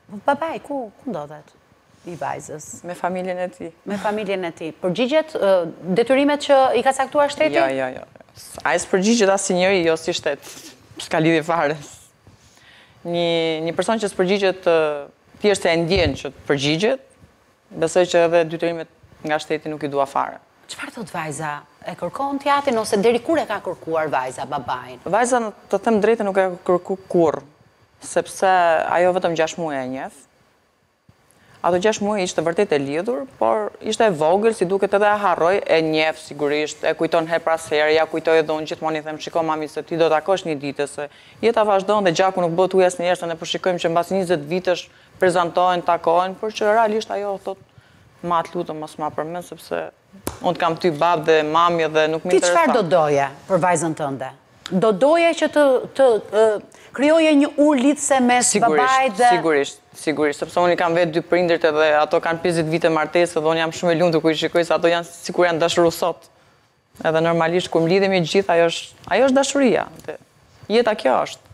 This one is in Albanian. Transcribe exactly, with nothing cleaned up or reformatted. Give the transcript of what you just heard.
Babaj, ku, ku ndodhet i vajzës? Me familjen e ti. Me familjen e ti. Përgjigjet, detyrimet që i ka caktuar shteti? Jo, jo, jo. A e së përgjigjet asë njëri, jo si shtet. S'ka lidhje fare. Një, një person që së përgjigjet thjesht e ndjen që të përgjigjet, besoj që edhe detyrimet nga shteti nuk i dua fare. Çfarë thot vajza? E kërkon t'jatin ose deri kur e ka kërkuar vajza babajin? Vajza, të them drejtë, nuk e ka kërku kur, sepse ajo vetëm gjashtë muaj e njeh. Ato gjashtë muaj ishte vërtet e lidhur, por ishte e vogël, si duket edhe e harroj, e njeh sigurisht, e kujton her pas here, ja kujtoj edhe unë gjithmonë i them, shiko mami se ti do të takosh një ditë, se jeta vazhdon dhe gjaku nuk bëhet ujë asnjëherë, se ne po shikojmë që mbas njëzet vitesh prezantohen, takohen, por që realisht ajo thot, ma të lutem mos ma përmend sepse unë të kam ty babë dhe mami dhe nuk më intereson. Ti çfarë do doje për vajzën tënde? Do doje që të, të uh, krijoje një urë lidhse mes babait dhe... Sigurisht, sigurisht, sepse unë i kam vetë dy prindërit edhe ato kanë pesëdhjetë vite martesë dhe unë jam shumë e lumtur kur i shikoj se ato janë sikur janë dashuru sot. Edhe normalisht kur mlidhemi gjithë, ajo është, ajo është dashuria. Jeta kjo është.